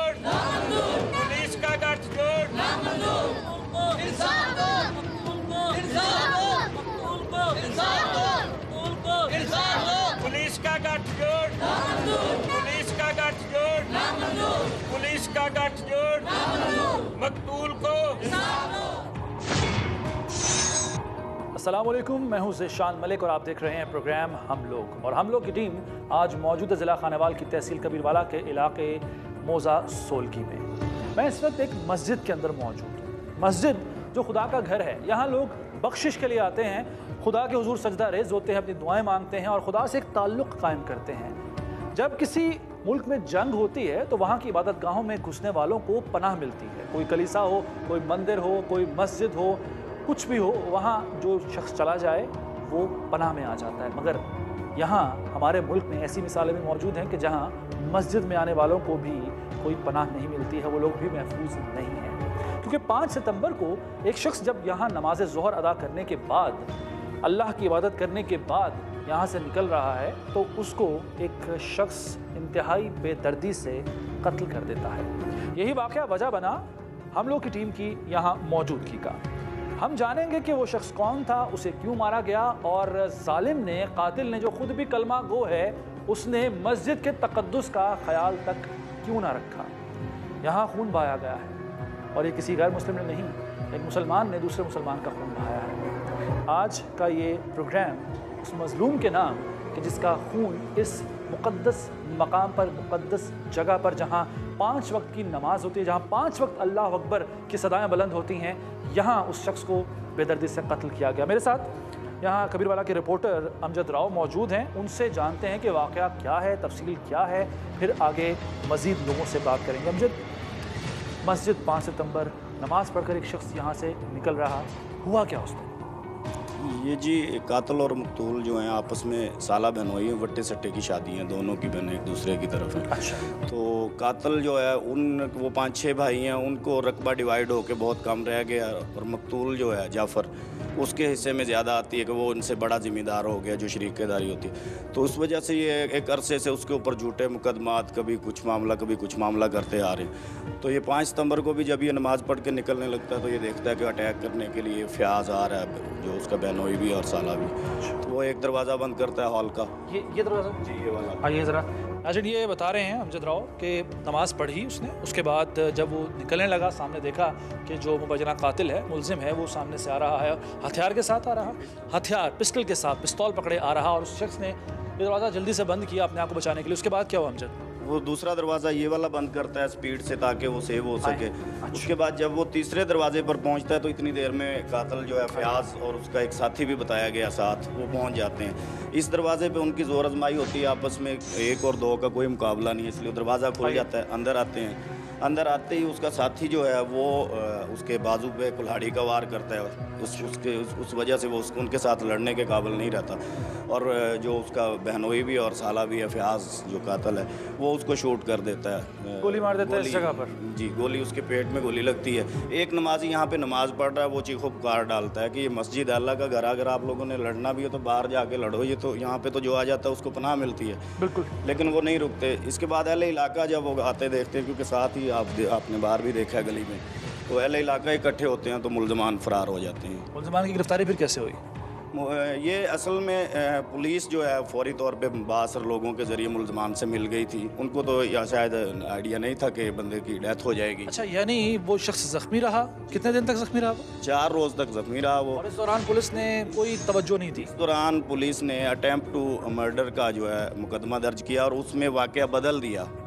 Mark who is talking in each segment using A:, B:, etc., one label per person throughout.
A: गठजोड़ नामंजूर, पुलिस का गठजोड़ नामंजूर, इंसाफ दो, इंसाफ दो, इंसाफ दो, इंसाफ दो, पुलिस का गठजोड़ नामंजूर, पुलिस का गठजोड़ नामंजूर, पुलिस का गठजोड़ नामंजूर, मकतूल को इंसाफ दो।
B: अस्सलामुअलैकुम, मैं हूं ज़ीशान मलिक और आप देख रहे हैं प्रोग्राम हम लोग। और हम लोग की टीम आज मौजूद ज़िला खानेवाल की तहसील कबीरवाला के इलाके मोज़ा सोलकी में। मैं इस वक्त एक मस्जिद के अंदर मौजूद हूँ। मस्जिद जो खुदा का घर है, यहाँ लोग बख्शिश के लिए आते हैं, खुदा के हुजूर सजदा रेज़ होते हैं, अपनी दुआएं मांगते हैं और खुदा से एक ताल्लुक़ कायम करते हैं। जब किसी मुल्क में जंग होती है तो वहाँ की इबादत गाहों में घुसने वालों को पनाह मिलती है। कोई कलीसा हो, कोई मंदिर हो, कोई मस्जिद हो, कुछ भी हो, वहाँ जो शख्स चला जाए वो पनाह में आ जाता है। मगर यहाँ हमारे मुल्क में ऐसी मिसालें भी मौजूद हैं कि जहाँ मस्जिद में आने वालों को भी कोई पनाह नहीं मिलती है, वो लोग भी महफूज नहीं हैं। क्योंकि 5 सितंबर को एक शख्स जब यहाँ नमाज ज़ोहर अदा करने के बाद, अल्लाह की इबादत करने के बाद यहाँ से निकल रहा है तो उसको एक शख्स इंतहाई बेदर्दी से कत्ल कर देता है। यही वाक़या वजह बना हम लोग की टीम की यहाँ मौजूदगी का। हम जानेंगे कि वो शख्स कौन था, उसे क्यों मारा गया और जालिम ने, कातिल ने, जो खुद भी कलमा गो है, उसने मस्जिद के तक़द्दुस का ख्याल तक क्यों ना रखा। यहाँ खून बहाया गया है और ये किसी गैर मुस्लिम ने नहीं, एक मुसलमान ने दूसरे मुसलमान का खून बहाया है। आज का ये प्रोग्राम उस मज़लूम के नाम कि जिसका खून इस मुक़द्दस मकाम पर, मुक़द्दस जगह पर, जहाँ 5 वक्त की नमाज होती है, जहाँ 5 वक्त अल्लाह अकबर की सदाएँ बुलंद होती हैं, यहाँ उस शख्स को बेदर्दी से कत्ल किया गया। मेरे साथ यहाँ कबीरवाला के रिपोर्टर अमजद राव मौजूद हैं। उनसे जानते हैं कि वाक़या क्या है, तफसील क्या है, फिर आगे मज़ीद लोगों से बात करेंगे। अमजद, मस्जिद 5 सितंबर नमाज़ पढ़कर एक शख्स यहाँ से निकल रहा, हुआ क्या उसमें?
C: ये जी कातिल और मकतूल जो हैं आपस में साला बहनोई हैं, वट्टे सट्टे की शादी हैं, दोनों की बहनें एक दूसरे की तरफ हैं।
B: अच्छा।
C: तो कातिल जो है वो 5-6 भाई हैं, उनको रकबा डिवाइड होकर बहुत कम रह गया और मकतूल जो है जाफ़र, उसके हिस्से में ज़्यादा आती है कि वो उनसे बड़ा ज़िम्मेदार हो गया जो शरीकेदारी होती है। तो उस वजह से ये एक अरसे से उसके ऊपर झूठे मुकदमात, कभी कुछ मामला करते आ रहे हैं। तो ये 5 सितंबर को भी जब ये नमाज़ पढ़ के निकलने लगता है तो ये देखता है कि अटैक करने के लिए फ़याज़ आ रहा है, जो उसका बहनोई भी और साला भी। तो वो एक दरवाज़ा बंद करता है हॉल का।
B: ये दरवाज़ा
C: जी, ये वाला।
B: आइए ज़रा। नाज़रीन, ये बता रहे हैं अमजद राव कि नमाज़ पढ़ी उसने, उसके बाद जब वो निकलने लगा, सामने देखा कि जो मुबजना कातिल है, मुलजिम है, वो सामने से आ रहा है, हथियार के साथ आ रहा, हथियार पिस्टल के साथ, पिस्तौल पकड़े आ रहा, और उस शख्स ने ये दरवाज़ा जल्दी से बंद किया अपने आप को बचाने के लिए। उसके बाद क्या हुआ अमजद?
C: वो दूसरा दरवाज़ा ये वाला बंद करता है स्पीड से ताकि वो सेव हो सके। उसके बाद जब वो तीसरे दरवाजे पर पहुंचता है तो इतनी देर में कातिल जो है फ़याज़ और उसका एक साथी भी बताया गया साथ, वो पहुंच जाते हैं। इस दरवाजे पे उनकी ज़ोर आजमाई होती है, आपस में 1 और 2 का कोई मुकाबला नहीं है, इसलिए दरवाज़ा खुल जाता है। अंदर आते हैं। अंदर आते ही उसका साथी जो है वो उसके बाजू पे कुल्हाड़ी का वार करता है। उस वजह से वो उनके साथ लड़ने के काबिल नहीं रहता। और जो उसका बहनोई भी और साला भी है, फ़याज़ जो कातिल है, वो उसको शूट कर देता है,
B: गोली मार देता है इस जगह पर।
C: जी, गोली उसके पेट में गोली लगती है। एक नमाजी यहाँ पे नमाज़ पढ़ रहा है, वो चीखो पुकार डालता है कि ये मस्जिद अल्लाह का घर, अगर आप लोगों ने लड़ना भी हो तो बाहर जाके लड़ो, ये तो यहाँ पे तो जो आ जाता है उसको पनाह मिलती है।
B: बिल्कुल।
C: लेकिन वो नहीं रुकते। इसके बाद अहले इलाका जब वो आते देखते हैं, क्योंकि साथ ही आपने बाहर भी देखा है गली में, तो अहले इलाका इकट्ठे होते हैं तो मुलजमान फ़रार हो जाते हैं।
B: मुलजमान की गिरफ्तारी फिर कैसे हुई?
C: ये असल में पुलिस जो है फौरी तौर पे बासर लोगों के ज़रिए मुलजमान से मिल गई थी। उनको तो या शायद आइडिया नहीं था कि बंदे की डेथ हो जाएगी।
B: अच्छा, यानी वो शख्स ज़ख्मी रहा? कितने दिन तक ज़ख्मी रहा?
C: 4 रोज़ तक ज़ख्मी रहा वो।
B: और इस दौरान पुलिस ने कोई तवज्जो नहीं दी?
C: इस दौरान पुलिस ने अटेम्प्ट टू मर्डर का जो है मुकदमा दर्ज किया और उसमें वाक़या बदल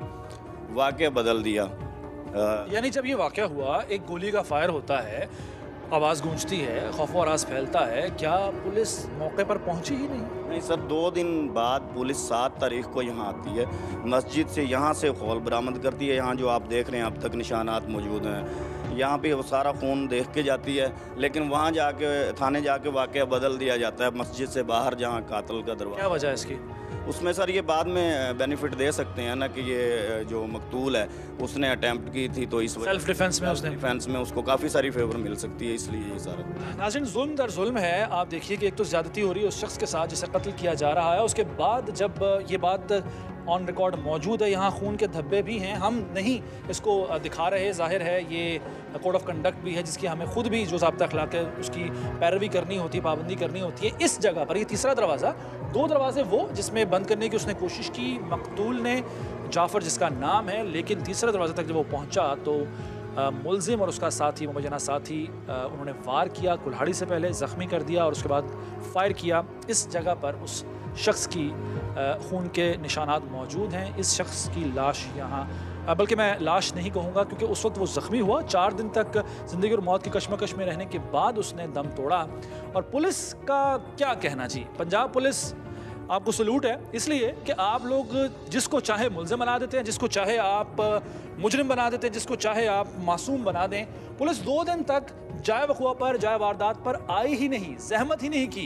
C: दिया।
B: यानी जब ये वाक़या हुआ, एक गोली का फायर होता है, आवाज़ गूंजती है, खौफ और राज फैलता है, क्या पुलिस मौके पर पहुंची ही नहीं?
C: नहीं सर, 2 दिन बाद पुलिस 7 तारीख को यहाँ आती है, मस्जिद से यहाँ से खौल बरामद करती है। यहाँ जो आप देख रहे हैं अब तक निशानात मौजूद हैं, यहाँ पे वो सारा खून देख के जाती है। लेकिन वहाँ जाके थाने जाके वाक़या बदल दिया जाता है मस्जिद से बाहर, जहाँ कातिल का दरवाज़ा।
B: क्या वजह है इसकी?
C: उसमें सर ये बाद में बेनिफिट दे सकते हैं ना कि ये जो मकतूल है उसने अटैम्प्ट की थी, तो इस
B: सेल्फ डिफेंस में
C: उसको काफ़ी सारी फेवर मिल सकती है, इसलिए ये सारा।
B: नाज़रीन, जुल्म दर जुल्म है। आप देखिए कि एक तो ज़्यादती हो रही है उस शख्स के साथ जिसे कत्ल किया जा रहा है, उसके बाद जब ये बात ऑन रिकॉर्ड मौजूद है। यहाँ खून के धब्बे भी हैं, हम नहीं इसको दिखा रहे, जाहिर है ये कोड ऑफ कंडक्ट भी है जिसकी हमें खुद भी जो ज़ाब्ता अखलाक है उसकी पैरवी करनी होती है, पाबंदी करनी होती है। इस जगह पर ये तीसरा दरवाज़ा, 2 दरवाजे वो जिसमें बंद करने की उसने कोशिश की मकतूल ने, जाफ़र जिसका नाम है, लेकिन तीसरे दरवाजे तक जब वो पहुँचा तो मुलजिम और उसका साथी, मुबजना साथी, उन्होंने वार किया कुल्हाड़ी से पहले, ज़ख्मी कर दिया और उसके बाद फायर किया। इस जगह पर उस शख्स की खून के निशानात मौजूद हैं। इस शख्स की लाश यहाँ, बल्कि मैं लाश नहीं कहूँगा क्योंकि उस वक्त वो ज़ख्मी हुआ। 4 दिन तक ज़िंदगी और मौत की कशमकश में रहने के बाद उसने दम तोड़ा। और पुलिस का क्या कहना जी, पंजाब पुलिस आपको सलूट है इसलिए कि आप लोग जिसको चाहे मुल्ज़िम बना देते हैं, जिसको चाहे आप मुजरिम बना देते हैं, जिसको चाहे आप मासूम बना दें। पुलिस 2 दिन तक जाए वक़ुआ पर, जाए वारदात पर आई ही नहीं, ज़हमत ही नहीं की।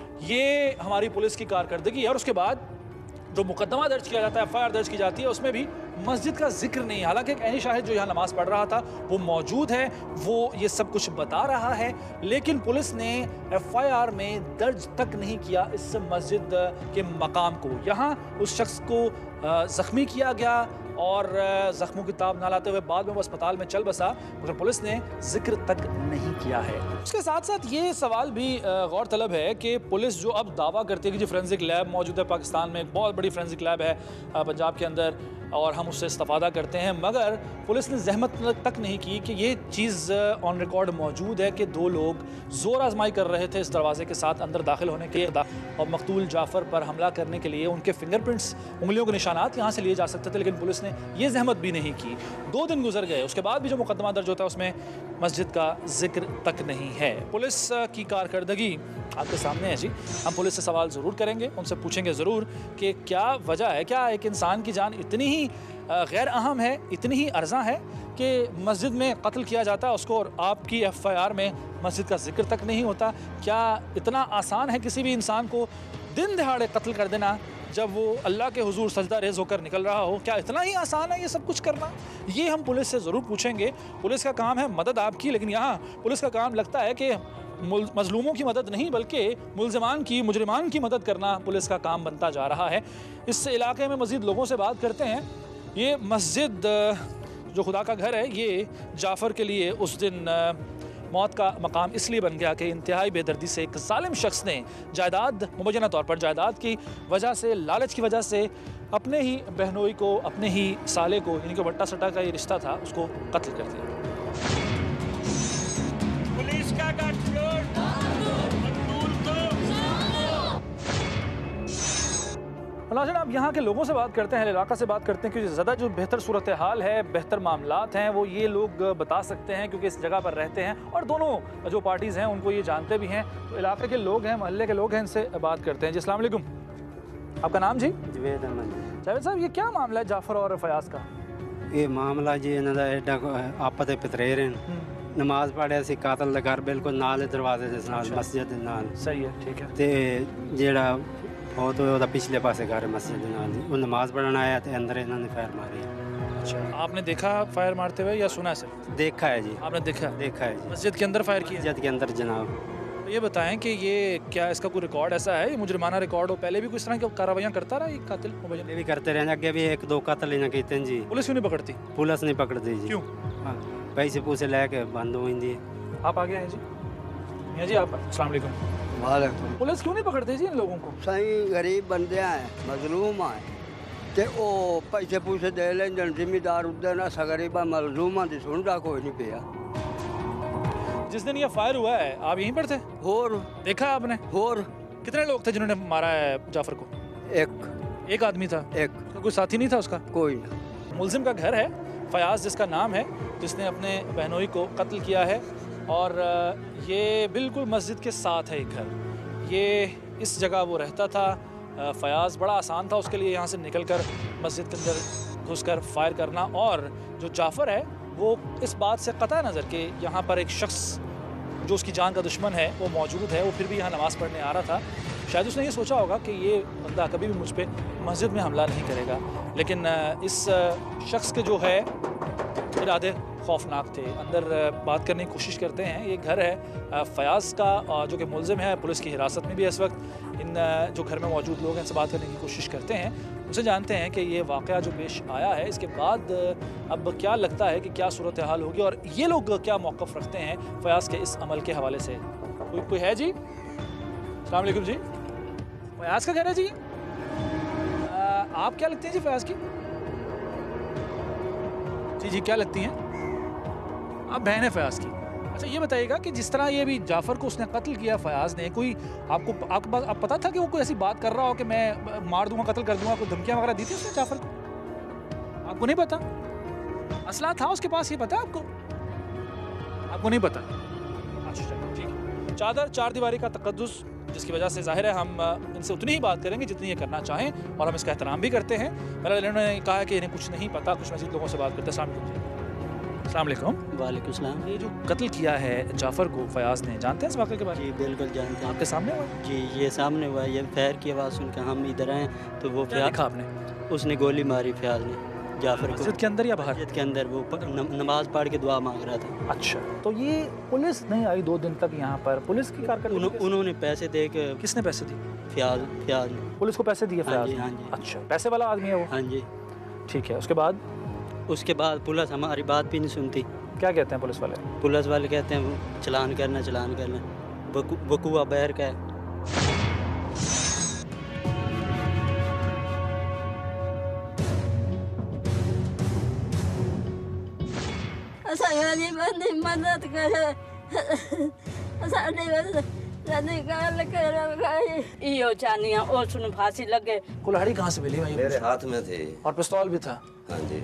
B: ये हमारी पुलिस की कारकर्दगी है। और उसके बाद जो मुकदमा दर्ज किया जाता है, FIR दर्ज की जाती है, उसमें भी मस्जिद का जिक्र नहीं। हालांकि एक ऐनी शाहिद जो यहाँ नमाज़ पढ़ रहा था वो मौजूद है, वो ये सब कुछ बता रहा है, लेकिन पुलिस ने FIR में दर्ज तक नहीं किया इस मस्जिद के मकाम को। यहाँ उस शख्स को ज़ख्मी किया गया और ज़ख्मों की ताब ना लाते हुए बाद में वो अस्पताल में चल बसा, मगर पुलिस ने जिक्र तक नहीं किया है। उसके साथ साथ ये सवाल भी गौर तलब है कि पुलिस जो अब दावा करती है कि जो फोरेंसिक लैब मौजूद है पाकिस्तान में, एक बहुत बड़ी फोरेंसिक लैब है पंजाब के अंदर और हम उससे इस्तेफादा करते हैं, मगर पुलिस ने जहमत तक नहीं की कि ये चीज़ ऑन रिकॉर्ड मौजूद है कि 2 लोग ज़ोर आजमाई कर रहे थे इस दरवाजे के साथ अंदर दाखिल होने के और मकतूल जाफ़र पर हमला करने के लिए उनके फिंगरप्रिंट्स, उंगलियों के निशानात यहाँ से लिए जा सकते थे, लेकिन पुलिस ने ये जहमत भी नहीं की। 2 दिन गुजर गए, उसके बाद भी जो मुकदमा दर्ज होता है उसमें मस्जिद का जिक्र तक नहीं है। पुलिस की कारकर्दगी आपके सामने है जी। हम पुलिस से सवाल ज़रूर करेंगे, उनसे पूछेंगे ज़रूर कि क्या वजह है, क्या एक इंसान की जान इतनी ही गैर अहम है, इतनी ही अर्जा है कि मस्जिद में कत्ल किया जाता है उसको और आपकी FIR में मस्जिद का जिक्र तक नहीं होता। क्या इतना आसान है किसी भी इंसान को दिन दहाड़े कत्ल कर देना जब वो अल्लाह के हुजूर सजदा रेज़ होकर निकल रहा हो? क्या इतना ही आसान है ये सब कुछ करना? ये हम पुलिस से ज़रूर पूछेंगे। पुलिस का काम है मदद आपकी, लेकिन यहाँ पुलिस का काम लगता है कि मजलूमों की मदद नहीं बल्कि मुल्ज़िमान की, मुजरिमान की मदद करना पुलिस का काम बनता जा रहा है। इस इलाके में मज़ीद लोगों से बात करते हैं। ये मस्जिद जो खुदा का घर है, ये जाफ़र के लिए उस दिन मौत का मकाम इसलिए बन गया कि इंतहाई बेदर्दी से एक जालिम शख्स ने जायदाद, मुबैना तौर पर जायदाद की वजह से, लालच की वजह से अपने ही बहनोई को, अपने ही साले को, यानी कि बट्टा सट्टा का ये रिश्ता था, उसको कत्ल कर दिया।
A: पुलिस का गठजोड़ मकतूल को
B: नाज़रीन, अब यहाँ के लोगों से बात करते हैं, इलाका से बात करते हैं, क्योंकि ज़्यादा जो बेहतर सूरत हाल है, बेहतर मामलात हैं, वो ये लोग बता सकते हैं क्योंकि इस जगह पर रहते हैं और दोनों जो पार्टीज़ हैं उनको ये जानते भी हैं। तो इलाके के लोग हैं, मोहल्ले के लोग हैं, इनसे बात करते हैं। जी अस्सलाम वालेकुम, आपका नाम जी?
D: जवेद अहमद।
B: जावेद साहब, ये क्या मामला है जाफ़र और फयाज़ का?
D: ये मामला जी इन्हों का एडा आपस पितरेर नमाज पढ़िया सी कातल दे घर बिल्कुल नाल दरवाजे दे नाल, मस्जिद दे नाल।
B: सही है, ठीक है।
D: ते जेड़ा बहुत होया पिछले पासे घर मस्जिद दे नाल, वो नमाज पढ़न आया ते अंदर इन्होंने फायर मारी।
B: अच्छा, आपने देखा फायर मारते हुए या सुना सिर्फ?
D: देखा है जी।
B: आपने देखा?
D: देखा है जी,
B: मस्जिद के अंदर फायर किया?
D: मस्जिद के अंदर जनाब।
B: ये बताएं कि ये क्या इसका कोई रिकॉर्ड ऐसा है, ये मुजरिमाना रिकॉर्ड हो, पहले भी कुछ तरह की कार्रवाइयाँ करता रहा ये कातिल मुबैना?
D: ये भी करते रहे, अगे भी 1-2 कत्ल इन्हें कीते जी।
B: पुलिस क्यों नहीं पकड़ती?
D: पुलिस नहीं पकड़ती जी।
B: क्यों?
D: हाँ, पैसे पूसे लेके बंद हो जी।
B: आप आगे हैं जी? मियां जी आप? अस्सलाम वालेकुम।
E: वालेकुम।
B: पुलिस क्यों नहीं पकड़ती जी इन लोगों को?
E: सही गरीब बंदे हैं, मजलूम हैं ते ओ पैसे पूसे दे लें जन जिम्मेदार उधर ना गरीबा मजलूमा दी सुनता कोई नहीं पिया।
B: जिस दिन ये फायर हुआ है आप यहीं पर थे?
E: होर
B: देखा आपने?
E: होर
B: कितने लोग थे जिन्होंने मारा है जाफर को? एक आदमी था?
E: एक
B: तो कोई साथी नहीं था उसका?
E: कोई ना।
B: मुल्जिम का घर है, फयाज जिसका नाम है, जिसने अपने बहनोई को कत्ल किया है और ये बिल्कुल मस्जिद के साथ है ये घर। ये इस जगह वो रहता था। फयाज बड़ा आसान था उसके लिए यहाँ से निकलकर मस्जिद के अंदर घुसकर फायर करना, और जो जाफ़र है वो इस बात से कतई नज़र कि यहाँ पर एक शख्स जो उसकी जान का दुश्मन है वो मौजूद है, वो फिर भी यहाँ नमाज़ पढ़ने आ रहा था। शायद उसने ये सोचा होगा कि ये बंदा कभी भी मुझ पर मस्जिद में हमला नहीं करेगा, लेकिन इस शख्स के जो है इरादे खौफनाक थे। अंदर बात करने की कोशिश करते हैं। ये घर है फयाज़ का, जो कि मुलजिम है, पुलिस की हिरासत में भी इस वक्त। इन जो घर में मौजूद लोग हैं इनसे बात करने की कोशिश करते हैं, उनसे जानते हैं कि ये वाक़या जो पेश आया है इसके बाद अब क्या लगता है कि क्या सूरत हाल होगी और ये लोग क्या मौक़िफ़ रखते हैं फयाज़ के इस अमल के हवाले से। कोई है जी? अस्सलाम वालेकुम जी। फयाज़ का घर है जी? आप क्या लगते हैं जी फयाज़ की? जी क्या लगती हैं आप? बहन है फयाज़ की। अच्छा ये बताइएगा कि जिस तरह ये भी जाफ़र को उसने कत्ल किया फयाज़ ने, कोई आपके पास आप पता था कि वो कोई ऐसी बात कर रहा हो कि मैं मार दूंगा, कत्ल कर दूंगा, कोई धमकियां वगैरह दी थी उसने जाफ़र को? आपको नहीं पता? असला था उसके पास, ये पता है आपको? आपको नहीं पता? अच्छा ठीक है। चादर चार दीवारी का तकद्दुस, जिसकी वजह से जाहिर है हम इनसे उतनी ही बात करेंगे जितनी ये करना चाहें और हम इसका एहतराम भी करते हैं। मेरा इन्होंने कहा कि इन्हें कुछ नहीं पता, कुछ मज़ीद लोगों से बात करते हैं। अस्सलाम वालेकुम।
D: वालेकुम सलाम।
B: ये जो कत्ल किया है जाफ़र को फयाज़ ने, जानते हैं इस वाक़े के बारे में?
D: जी बिल्कुल जानते हैं।
B: आपके सामने हुआ?
D: जी ये सामने हुआ। ये फैर की आवाज़ सुनकर हम इधर आए तो वो
B: क्या देखा आपने?
D: उसने गोली मारी फयाज ने जाफ़र को।
B: मस्जिद के अंदर या बाहर?
D: मस्जिद के अंदर। वो नमाज पढ़ के दुआ मांग रहा था।
B: अच्छा, तो ये पुलिस नहीं आई 2 दिन तक यहाँ पर? पुलिस की कारकर्दगी
D: उन्होंने पैसे दे के।
B: किसने पैसे दिए?
D: फयाज ने
B: पुलिस को पैसे दिए फयाज?
D: हाँ जी।
B: अच्छा, पैसे वाला आदमी है वो?
D: हाँ जी।
B: ठीक है, उसके बाद
D: पुलिस हमारी बात भी नहीं सुनती।
B: क्या कहते हैं पुलिस वाले?
D: पुलिस वाले कहते हैं चलान करना। वकूआ बहर का है।
F: मदद करे इहो चाहनी है उसने फांसी लगे।
B: कुल्हाड़ी कहाँ से मिली?
G: मेरे हाथ में थे
B: और पिस्तौल भी था?
G: हाँ जी।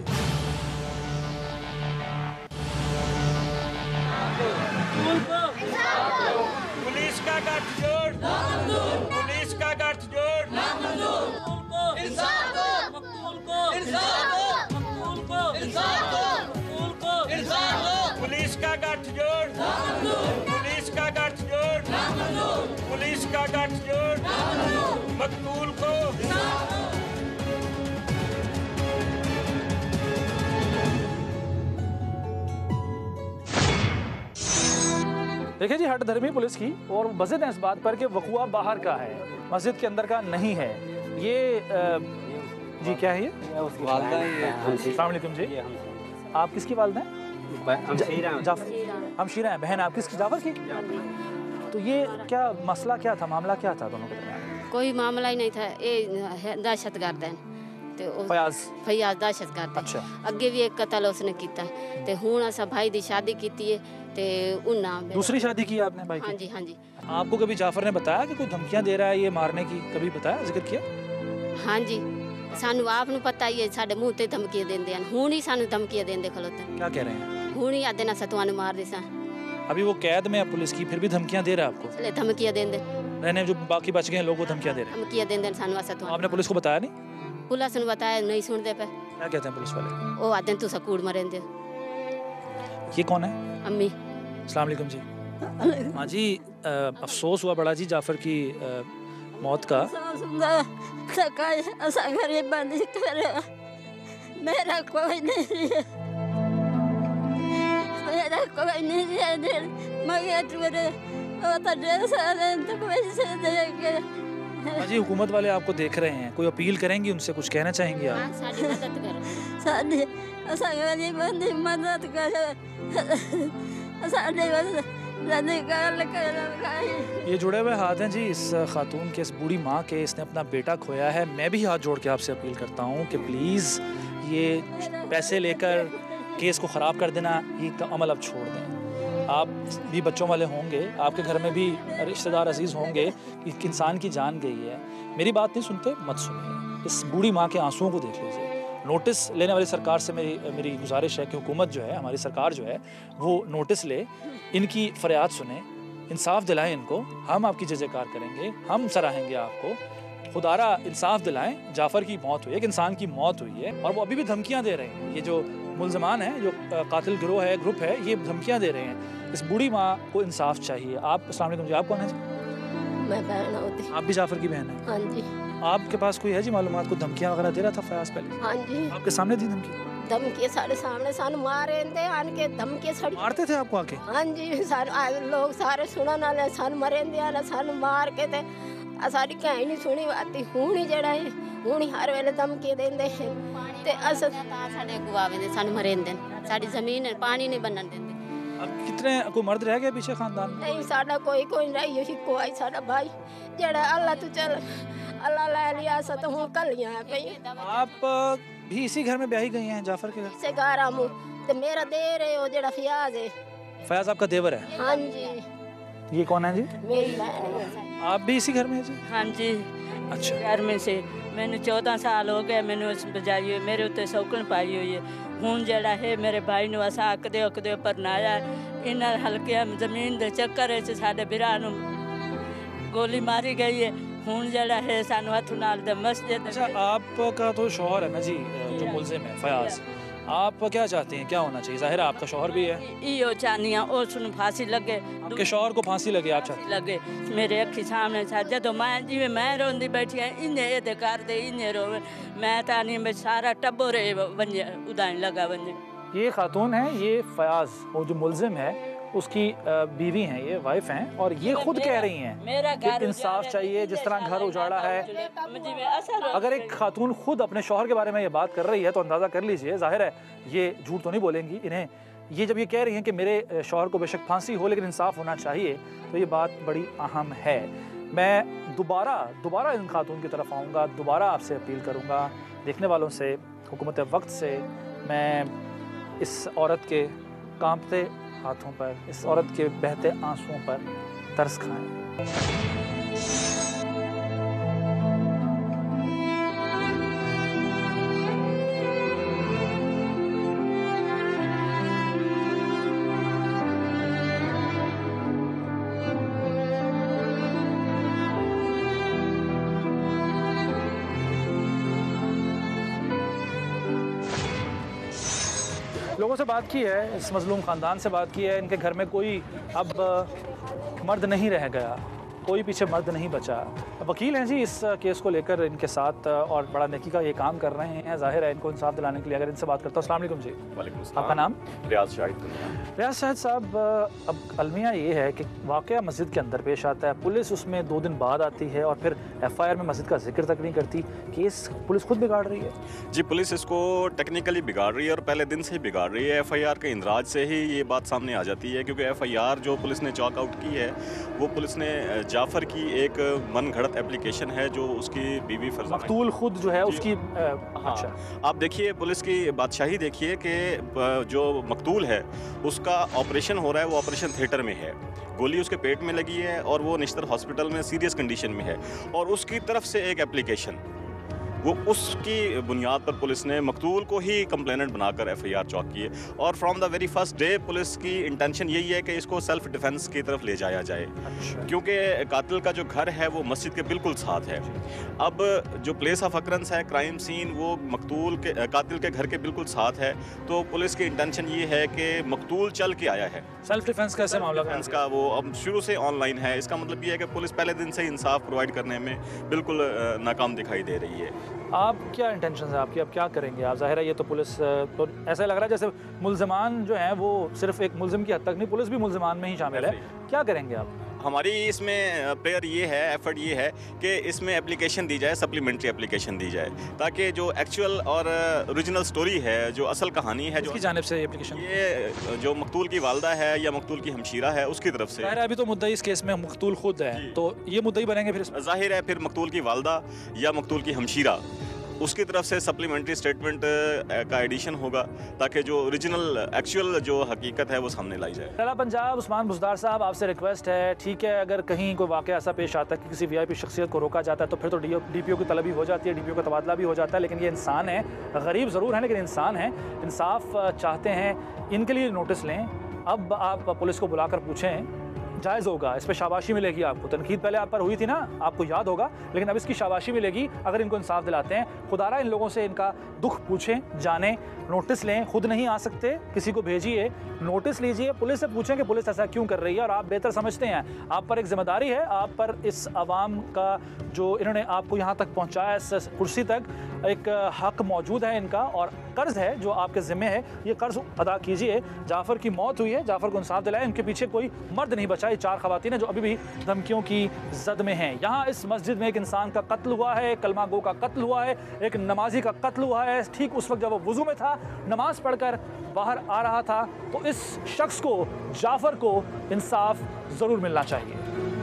A: पुलिस का गठजोड़, पुलिस का गठजोड़, पुलिस का गठजोड़, पुलिस का गठजोड़, पुलिस का गठजोड़, मकतूल को।
B: देखिए जी, हठधर्मी पुलिस की, और मस्जिद है इस बात पर कि वकूआ बाहर का है, मस्जिद के अंदर का नहीं है। ये जी क्या है ये? अस्सलाम वालेकुम जी। आप किसकी वालिदा हैं? हमशीरा हैं। बहन आप किसकी? जाफ़र की। तो ये क्या मसला क्या था, मामला क्या था दोनों के दरमियान?
H: कोई मामला ही नहीं था। ये दहशतगर्द है तो फयाज दहशतगर्द।
B: अच्छा।
H: अगे भी एक कत्ल उसने किया ते हुण असा भाई दी शादी की है ते उन्ना
B: दूसरी शादी की आपने भाई की?
H: हाँ जी हाँ जी।
B: आपको कभी जाफ़र ने बताया कि कोई धमकियां दे रहा है ये मारने की? कभी बताया, जिक्र किया?
H: हाँ जी, सानू आप नू पता ही है, साडे मुंह ते धमकियां देंदे हन। हुण ही सानू धमकियां देंदे खलोते।
B: क्या कह रहे हैं?
H: हुण ही आदे ना सतवानु मार देसा।
B: अभी वो कैद में है पुलिस की, फिर भी धमकियां दे रहा है आपको?
H: चले धमकियां देंदे
B: रहने जो बाकी बच गए हैं लोग, वो धमकियां दे रहे हैं?
H: धमकियां देंदे सानू सतवानु।
B: आपने पुलिस को बताया नहीं?
H: पुलिस ने बताया नहीं सुनते पे।
B: क्या कहते हैं पुलिस वाले?
H: ओ आदे तू सकूड़ मरेंदे।
B: ये कौन है?
H: अम्मी।
B: अस्सलाम वालेकुम जी। हाँ जी, अफसोस हुआ बड़ा जी जाफ़र की मौत का।
F: मेरा कोई नहीं है, मेरा कोई नहीं है, मगर तुरे वो तो डेढ़ साल तो पैसे देंगे।
B: हाँ जी, हुकूमत वाले आपको देख रहे हैं, कोई अपील करेंगी उनसे, कुछ कहना चाहेंगी आप?
H: साडी मदद करो।
F: साडी असांगी बंदी मदद करे, साडी
B: ये जुड़े हुए हाथ हैं जी इस खातून के, इस बूढ़ी माँ के। इसने अपना बेटा खोया है। मैं भी हाथ जोड़ के आपसे अपील करता हूँ कि प्लीज़ ये पैसे लेकर केस को ख़राब कर देना, ये अमल अब छोड़ दें। आप भी बच्चों वाले होंगे, आपके घर में भी रिश्तेदार अजीज़ होंगे, एक इंसान की जान गई है। मेरी बात नहीं सुनते, मत सुनिए। इस बूढ़ी माँ के आंसुओं को देख लीजिए। नोटिस लेने वाली सरकार से मेरी गुजारिश है कि हुकूमत जो है, हमारी सरकार जो है, वो नोटिस ले, इनकी फरियाद सुने, इंसाफ दिलाएं इनको। हम आपकी जयकार करेंगे, हम सराहेंगे आपको। खुदारा इंसाफ दिलाएं। जाफ़र की मौत हुई है, एक इंसान की मौत हुई है, और वो अभी भी धमकियां दे रहे हैं। ये जो मुल्ज़मान हैं, जो कातिल गिरोह है, ग्रुप है, ये धमकियां दे रहे हैं। इस बूढ़ी माँ को इंसाफ चाहिए। आप, अस्सलाम वालेकुम जी, आप कौन है जी?
F: मैं बहन होती।
B: आप भी जाफ़र की बहन है?
F: हाँ जी।
B: आपके पास कोई है जी मालूमात, को धमकियां वगैरह दे रहा था फयाज पहले?
F: हाँ जी।
B: आपके सामने दी धमकी?
H: धमकी साढ़े सामने सानू मारे दे आन के धमकी सड़ी
B: मारते थे आपको आके?
H: हाँ जी लोग सारे सुनन वाले सानू मरे दे सानू मार के ते सारी कहानी सुनी आती हूँ ही जड़ा है हूँ ही हर वेले धमकी देंदे ते अस साडे गुआवे दे सानू मरे दे साडी जमीन पानी नहीं बनन देंदे।
B: अब कितने कोई मर्द रह गया पीछे खानदान में?
H: नहीं साडा कोई नहीं ही कोई साडा भाई जड़ा अल्लाह तू चल अल्लाह ले लिया सा तो हूँ कलियां पई।
B: आप भी इसी घर में ब्याही गई हैं जाफर के घर?
H: से गारा मु ते मेरा देर है वो जड़ा फयाज है।
B: फयाज आपका देवर है?
H: हाँ जी।
B: ये कौन है जी?
H: मेरी बहन।
B: आप भी इसी घर में हैं जी?
G: हाँ जी।
B: अच्छा।
G: घर में से मैंने 14 साल हो गए मैंने उस बजाई हुई मेरे उत्ते सौकन पाई हुई है हूँ जड़ा है मेरे भाई ने असा अकदे पर नाया इन हल्के जमीन के चक्कर साडे बिरा नू गोली मारी गई है हूँ जड़ा है सानू हथ नाल दे मस्जिद।
B: अच्छा, आपका तो शौहर है ना जी जो मुलजिम है फयाज, आप क्या चाहती हैं, क्या होना चाहिए? जाहिर है आपका शौहर भी है।
G: इो चाहनिया उन फांसी लगे
B: आपके शौहर को फांसी लगे आप चाहती
G: लगे मेरे अखी सामने जो मैं जिवें मैं रोंदी बैठी है इन्हें ये कर दे इन्हें रोवे मैं तानी में सारा टब्बर वंजे उदान लगा वंजे।
B: ये खातून है, ये फयाज वो जो मुलजिम है उसकी बीवी हैं, ये वाइफ हैं और ये खुद कह रही हैं कि इंसाफ चाहिए। जिस तरह घर उजाड़ा है, अगर एक खातून खुद अपने शौहर के बारे में ये बात कर रही है तो अंदाज़ा कर लीजिए, जाहिर है ये झूठ तो नहीं बोलेंगी। इन्हें ये जब ये कह रही हैं कि मेरे शौहर को बेशक फांसी हो लेकिन इंसाफ होना चाहिए, तो ये बात बड़ी अहम है। मैं दोबारा इन खातून की तरफ आऊँगा, दोबारा आपसे अपील करूँगा, देखने वालों से, हुकूमत वक्त से, मैं इस औरत के कांपते हाथों पर, इस औरत के बहते आंसुओं पर तरस खाएं। लोगों से बात की है, इस मजलूम ख़ानदान से बात की है, इनके घर में कोई अब मर्द नहीं रह गया, कोई पीछे मर्द नहीं बचा। वकील हैं जी इस केस को लेकर इनके साथ और बड़ा नेकी का ये काम कर रहे हैं, जाहिर है इनको इंसाफ दिलाने के लिए। अगर इनसे बात करता हूँ, अस्सलाम वालेकुम जी।
I: वालेकुम अस्सलाम।
B: आपका नाम?
I: रियाज शाहिद।
B: रियाज शाहिद साहब, अब अलमिया ये है कि वाक़या मस्जिद के अंदर पेश आता है, पुलिस उसमें 2 दिन बाद आती है और फिर FIR में मस्जिद का जिक्र तक नहीं करती। केस पुलिस खुद बिगाड़ रही है?
I: जी, पुलिस इसको टेक्निकली बिगाड़ रही है और पहले दिन से ही बिगाड़ रही है। FIR के इंदराज से ही ये बात सामने आ जाती है, क्योंकि FIR जो पुलिस ने चॉक आउट की है वो पुलिस ने जाफ़र की एक मन घड़त एप्लीकेशन है जो उसकी बीवी फरजाना
B: मकतूल खुद जो है उसकी
I: हाँ।
B: अच्छा।
I: आप देखिए पुलिस की बादशाही देखिए कि जो मकतूल है उसका ऑपरेशन हो रहा है, वो ऑपरेशन थिएटर में है, गोली उसके पेट में लगी है और वो निश्तर हॉस्पिटल में सीरियस कंडीशन में है, और उसकी तरफ से एक एप्लीकेशन, वो उसकी बुनियाद पर पुलिस ने मकतूल को ही कंप्लेनेंट बनाकर FIR चॉक की है। और from the very first day police की इंटेंशन यही है कि इसको सेल्फ डिफेंस की तरफ ले जाया जाए। अच्छा। क्योंकि कातिल का जो घर है वो मस्जिद के बिल्कुल साथ है। अब जो प्लेस ऑफ अकरेंस है, क्राइम सीन, वो मकतूल के कातिल के घर के बिल्कुल साथ है, तो पुलिस की इंटेंशन ये है कि मकतूल चल के आया है।
B: सेल्फ डिफेंस कैसे मामला
I: डिफेंस का वो अब शुरू से ऑनलाइन है। इसका मतलब ये है कि पुलिस पहले दिन से इंसाफ प्रोवाइड करने में बिल्कुल नाकाम दिखाई दे रही है।
B: आप क्या इंटेंशन है आपकी, अब क्या करेंगे आप? जाहिर है ये तो पुलिस तो ऐसा लग रहा है जैसे मुल्ज़िमान जो हैं वो सिर्फ एक मुल्ज़िम की हद तक नहीं, पुलिस भी मुल्ज़िमान में ही शामिल है। क्या करेंगे आप?
I: हमारी इसमें प्रेयर ये है, एफर्ट ये है कि इसमें एप्लीकेशन दी जाए, सप्लीमेंट्री एप्लीकेशन दी जाए, ताकि जो एक्चुअल और ओरिजिनल स्टोरी है, जो असल कहानी है,
B: किसकी जानिब से एप्लीकेशन?
I: ये जो मकतूल की वालदा है या मकतूल की हमशीरा है उसकी तरफ से।
B: अभी तो मुद्दई इस केस में मकतूल खुद है, तो ये मुद्दई बनेंगे फिर?
I: जाहिर है फिर मकतूल की वालदा या मकतूल की हमशीरा उसकी तरफ से सप्लीमेंट्री स्टेटमेंट का एडिशन होगा, ताकि जो ओरिजिनल एक्चुअल जो हकीकत है वो सामने लाई जाए।
B: पहला पंजाब उस्मान बुज़दार साहब, आपसे रिक्वेस्ट है, ठीक है अगर कहीं कोई वाक़या ऐसा पेश आता है कि किसी VIP शख्सियत को रोका जाता है तो फिर तो DPO की तलब भी हो जाती है, DPO का तबादला भी हो जाता है, लेकिन ये इंसान है, गरीब ज़रूर है लेकिन इंसान है, इंसाफ चाहते हैं, इनके लिए नोटिस लें। अब आप पुलिस को बुलाकर पूछें जायज़ होगा, इस पर शाबाशी मिलेगी आपको। तनकीद पहले आप पर हुई थी ना, आपको याद होगा, लेकिन अब इसकी शाबाशी मिलेगी अगर इनको इंसाफ दिलाते हैं। खुदारा इन लोगों से इनका दुख पूछें, जानें, नोटिस लें। खुद नहीं आ सकते, किसी को भेजिए, नोटिस लीजिए, पुलिस से पूछें कि पुलिस ऐसा क्यों कर रही है, और आप बेहतर समझते हैं। आप पर एक जिम्मेदारी है, आप पर इस आवाम का जो इन्होंने आपको यहाँ तक पहुँचाया, इस कुर्सी तक, एक हक मौजूद है इनका, और कर्ज़ है जो आपके ज़िम्मे है, ये कर्ज़ अदा कीजिए। जाफ़र की मौत हुई है, जाफ़र को इंसाफ दिलाए। इनके पीछे कोई मर्द नहीं बचा, ये 4 ख़वातीन हैं जो अभी भी धमकियों की जद में हैं। यहाँ इस मस्जिद में एक इंसान का कत्ल हुआ है, एक कलमा गो का कत्ल हुआ है, एक नमाजी का कत्ल हुआ है। ठीक उस वक्त जब वो वुज़ू में था, नमाज पढ़कर बाहर आ रहा था, तो इस शख्स को, जाफ़र को, इंसाफ ज़रूर मिलना चाहिए।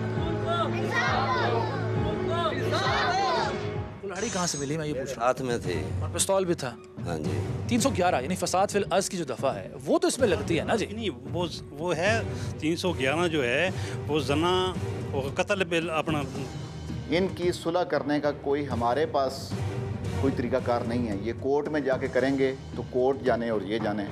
B: कुल्हाड़ी कहाँ से मिली, मैं ये पूछ रहा हूँ।
J: साथ में थी
B: और पिस्तौल भी था।
J: हाँ जी।
B: 311 यानी फसाद फिल अर्ज़ की जो दफ़ा है वो तो इसमें लगती है ना जी?
K: नहीं, वो है 311 जो है वो जना वो कत्ल पे अपना।
L: इनकी सुलह करने का कोई हमारे पास कोई तरीकाकार नहीं है। ये कोर्ट में जाके करेंगे तो कोर्ट जाने और ये जाने।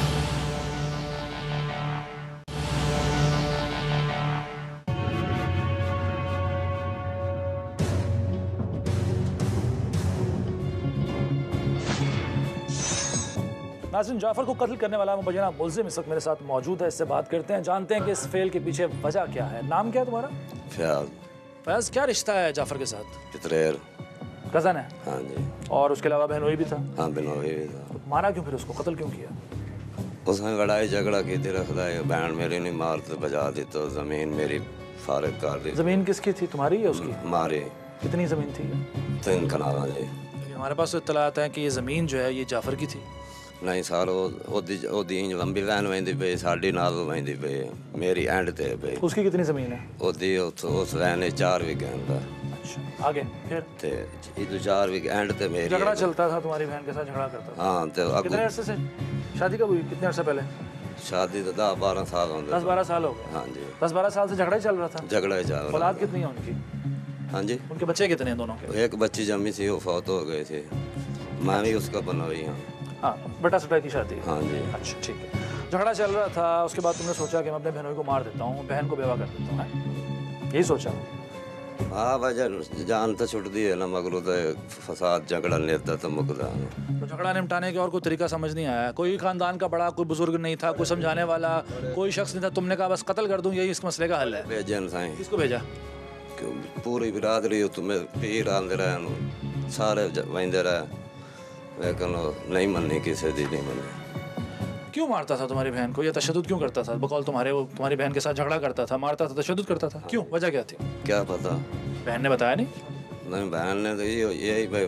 B: नाज़रीन, जाफ़र को कत्ल करने वाला मुबैना मुल्ज़िम इस वक्त मेरे साथ मौजूद है। इससे बात करते हैं, जानते हैं कि इस फेल के पीछे वजह क्या है। नाम क्या है तुम्हारा?
J: फयाज।
B: फयाज, क्या रिश्ता है जाफ़र के साथ?
J: पितरेर।
B: कज़न है?
J: हाँ जी।
B: और उसके अलावा बहनोई भी था?
J: हाँ, बहनोई भी था।
B: तो मारा क्यों फिर उसको, कत्ल क्यों किया?
J: उसने लड़ाई झगड़ा की थी, रखदा है बहन मेरी नहीं मार तो बजा दी, तो ज़मीन मेरी फारिग कर दी।
B: ज़मीन किसकी थी, तुम्हारी या उसकी?
J: हमारी।
B: कितनी ज़मीन थी?
J: 3 कनाल जी।
B: हमारे पास तो इत्तला आता है कि ये ज़मीन जो है ये जाफ़र की थी।
J: नहीं सर, ओदी लंबी वैन वही पे, साड़ी नाल वही पे, मेरी एंड ते पे।
B: उसकी कितनी ज़मीन है?
J: ओदी उस वैन 4 वीघे का।
B: अच्छा, आगे फिर?
J: ते ये 4 वीघे एंड ते मेरी।
B: झगड़ा चलता था, तुम्हारी बहन के साथ झगड़ा करता था?
J: हाँ। तो
B: कितने अरसे से शादी कब हुई, कितने अरसे पहले?
J: शादी तो 10-12 साल हो गए।
B: 10-12 साल हो गए?
J: हाँ जी।
B: 10-12 साल से झगड़ा ही चल रहा था?
J: झगड़ा ही चल रहा।
B: औलाद कितनी है उनकी?
J: हाँ जी।
B: उनके बच्चे कितने हैं दोनों के?
J: एक बच्ची जमी थी, वो फौत हो गए थे। मैं भी उसका बनवाई हूँ।
B: हाँ, बटा सटाई की शादी?
J: हाँ जी।
B: अच्छा, ठीक है। झगड़ा चल रहा था, उसके बाद तुमने सोचा कि मैं अपने बहनों को मार देता हूँ, बहन को बेवा कर देता हूँ, यही सोचा?
J: हाँ वजह जान तो छुटती है ना, मगर तो फसाद झगड़ा लेता तो मुकदा।
B: तो झगड़ा निपटाने के और कोई तरीका समझ नहीं आया? कोई खानदान का बड़ा कोई बुजुर्ग नहीं था, कोई समझाने वाला कोई शख्स नहीं था? तुमने कहा बस कत्ल कर दूँ, यही इस मसले का हल है?
J: भेजन साईं।
B: किसको भेजा?
J: पूरी बिरादरी तुम्हें पीर आंदे रहे, सारे वहींदे रहे, लेकिन नहीं मननी, किसी दी नहीं मननी।
B: क्यों मारता था तुम्हारी बहन को, या तशद्दुद क्यों करता था? बकौल तुम्हारे वो तुम्हारी बहन के साथ झगड़ा करता था, मारता था, तशद्दुद करता था, क्यों, वजह क्या थी?
J: क्या पता,
B: बहन ने बताया नहीं?
J: नहीं, बहन ने तो यही भाई,